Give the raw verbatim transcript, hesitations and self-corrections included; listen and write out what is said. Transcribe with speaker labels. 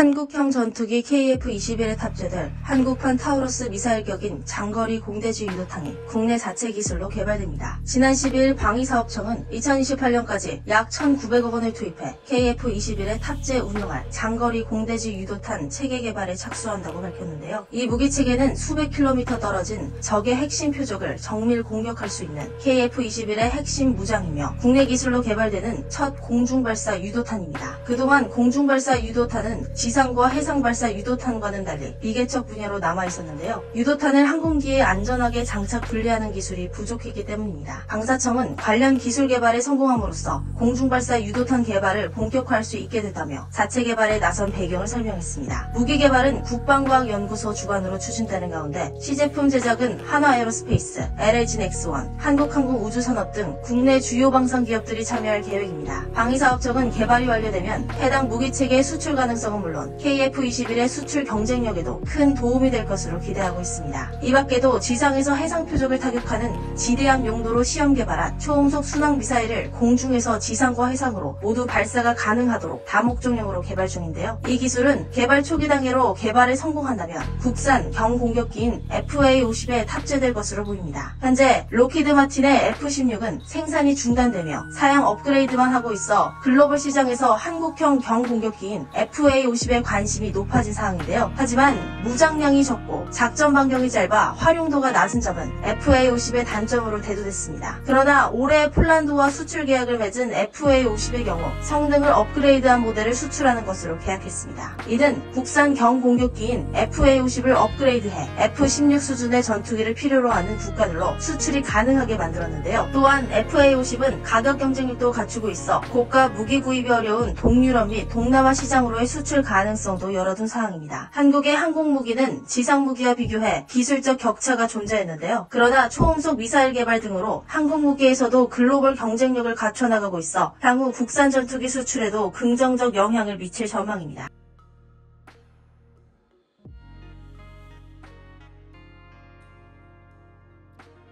Speaker 1: 한국형 전투기 케이에프 이십일에 탑재될 한국판 타우러스 미사일격인 장거리 공대지 유도탄이 국내 자체 기술로 개발됩니다. 지난 십이일 방위사업청은 이천이십팔년까지 약 천구백억 원을 투입해 케이에프 이십일에 탑재 운용할 장거리 공대지 유도탄 체계 개발에 착수한다고 밝혔는데요. 이 무기체계는 수백 킬로미터 떨어진 적의 핵심 표적을 정밀 공격할 수 있는 케이에프 이십일의 핵심 무장이며 국내 기술로 개발되는 첫 공중발사 유도탄입니다. 그동안 공중발사 유도탄은 지상과 해상발사 유도탄과는 달리 비개척 분야로 남아있었는데요. 유도탄을 항공기에 안전하게 장착 분리하는 기술이 부족했기 때문입니다. 방사청은 관련 기술 개발에 성공함으로써 공중발사 유도탄 개발을 본격화할 수 있게 됐다며 자체 개발에 나선 배경을 설명했습니다. 무기 개발은 국방과학연구소 주관으로 추진되는 가운데 시제품 제작은 한화에어로스페이스, 엘에이지넥스원, 한국항공우주산업 등 국내 주요 방산 기업들이 참여할 계획입니다. 방위사업청은 개발이 완료되면 해당 무기체계의 수출 가능성은 물론 케이에프 이십일의 수출 경쟁력에도 큰 도움이 될 것으로 기대하고 있습니다. 이 밖에도 지상에서 해상 표적을 타격하는 지대함 용도로 시험 개발한 초음속 순항 미사일을 공중에서 지상과 해상으로 모두 발사가 가능하도록 다목적용으로 개발 중인데요. 이 기술은 개발 초기 단계로 개발에 성공한다면 국산 경공격기인 에프에이 오십에 탑재될 것으로 보입니다. 현재 로키드 마틴의 에프 십육은 생산이 중단되며 사양 업그레이드만 하고 있어 글로벌 시장에서 한국형 경공격기인 에프에이 오십에 관심이 높아진 상황인데요. 하지만 무장량이 적고 작전 반경이 짧아 활용도가 낮은 점은 에프에이 오십의 단점으로 대두됐습니다. 그러나 올해 폴란드와 수출 계약을 맺은 에프에이 오십의 경우 성능을 업그레이드한 모델을 수출하는 것으로 계약했습니다. 이는 국산 경공격기인 에프에이 오십을 업그레이드해 에프 십육 수준의 전투기를 필요로 하는 국가들로 수출이 가능하게 만들었는데요. 또한 에프에이 오십은 가격 경쟁력도 갖추고 있어 고가 무기 구입이 어려운 동유럽 및 동남아 시장으로의 수출 가능성도 열어둔 상황입니다. 한국의 항공무기는 지상무기와 비교해 기술적 격차가 존재했는데요. 그러나 초음속 미사일 개발 등으로 항공무기에서도 글로벌 경쟁력을 갖춰나가고 있어 향후 국산 전투기 수출에도 긍정적 영향을 미칠 전망입니다.